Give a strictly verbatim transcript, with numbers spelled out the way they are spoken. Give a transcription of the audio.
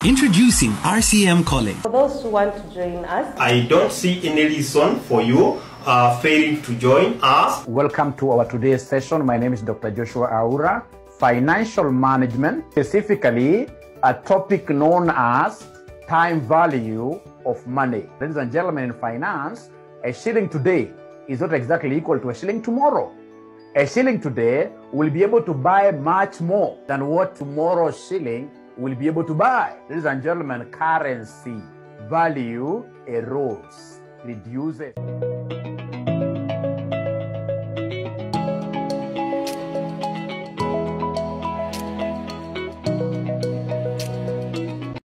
Introducing R C M College. For those who want to join us, I don't see any reason for you uh, failing to join us. Welcome to our today's session. My name is Doctor Joshua Aura. Financial management, specifically a topic known as time value of money. Ladies and gentlemen, in finance, a shilling today is not exactly equal to a shilling tomorrow. A shilling today will be able to buy much more than what tomorrow's shilling will be able to buy. Ladies and gentlemen, currency value erodes, reduces.